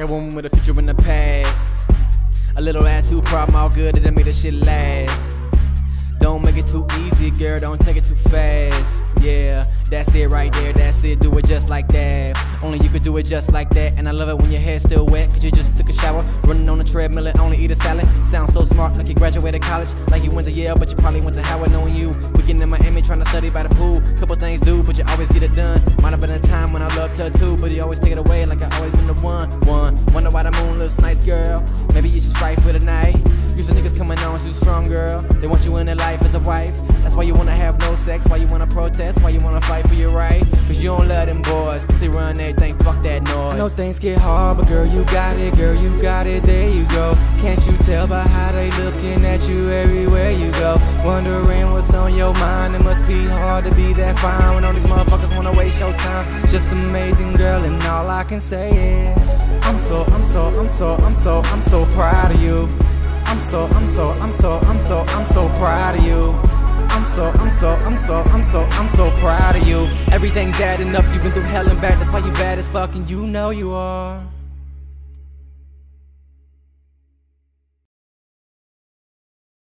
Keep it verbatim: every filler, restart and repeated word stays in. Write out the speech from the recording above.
a woman with a future in the past. A little attitude problem, all good, it'll make this shit last. Don't make it too easy, girl, don't take it too fast. Yeah, that's it right there, that's it, do it just like that. Only you could do it just like that. And I love it when your hair's still wet, cause you just took a shower. Running on the treadmill and only eat a salad. Sounds so smart, like you graduated college. Like you went to Yale, but you probably went to Howard. Knowing you, weekend in Miami, trying to study by the pool. Couple things do, but you always get it done. Might have been a time when I loved her too, but you always take it away like I always been the one. One, wonder why the moon looks nice, girl. Maybe it's just right for the night. Usually niggas coming on too strong, girl. They want you in their life as a wife. That's why you wanna have no sex, why you wanna protest, why you wanna fight for your right. Cause you don't love them boys, pussy run everything, fuck that noise. I know things get hard, but girl, you got it, girl, you got it, there you go. Can't you tell by how they looking at you everywhere you go? Wondering what's on your mind, it must be hard to be that fine when all these motherfuckers wanna waste your time. Just amazing, girl, and all I can say is I'm so, I'm so, I'm so, I'm so, I'm so proud of you. I'm so, I'm so, I'm so, I'm so, I'm so proud of you. I'm so, I'm so, I'm so, I'm so, I'm so proud of you. Everything's adding up, you've been through hell and back, that's why you bad as fuck and you know you are.